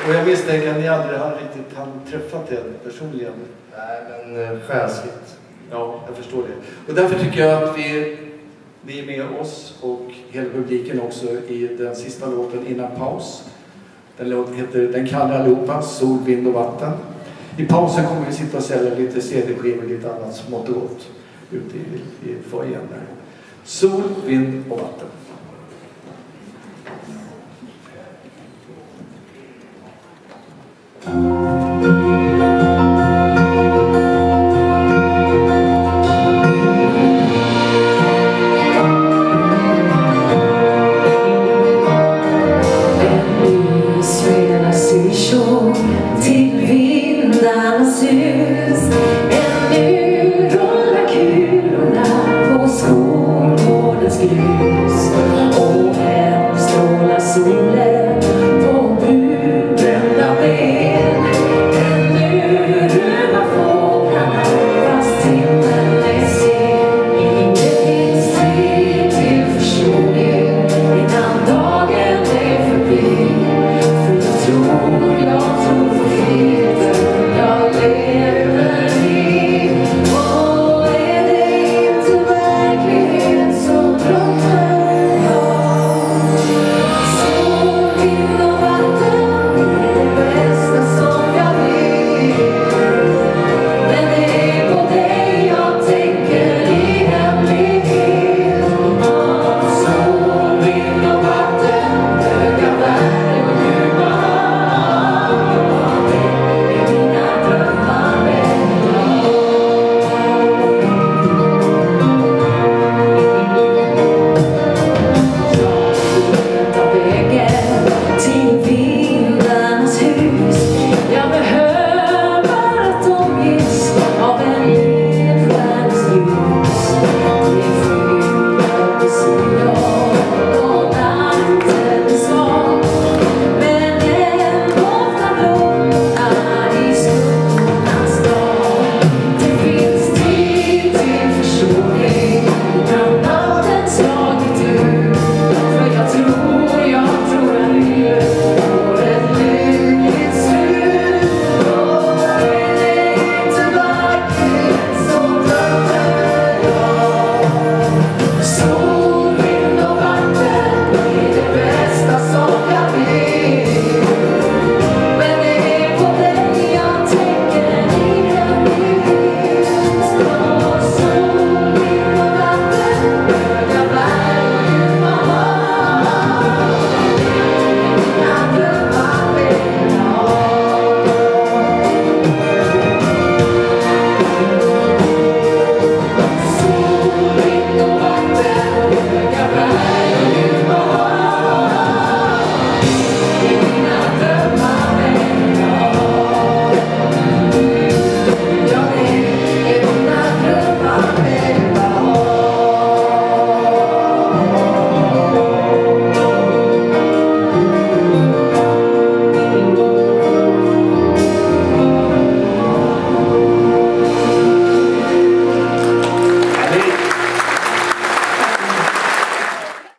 Och jag misstänker att ni aldrig har riktigt träffat er personligen. Nej, men själsligt. Ja, jag förstår det. Och därför tycker jag att ni är med oss och hela publiken också i den sista låten innan paus. Den låten heter Den kalla Europa, sol, vind och vatten. I pausen kommer vi sitta och sälja lite CD-skivor och lite annat smått och gott ute i foajén där. Sol, vind och vatten. Till vindarnas hus. Ännu rullar kulorna på skolgårdens grus.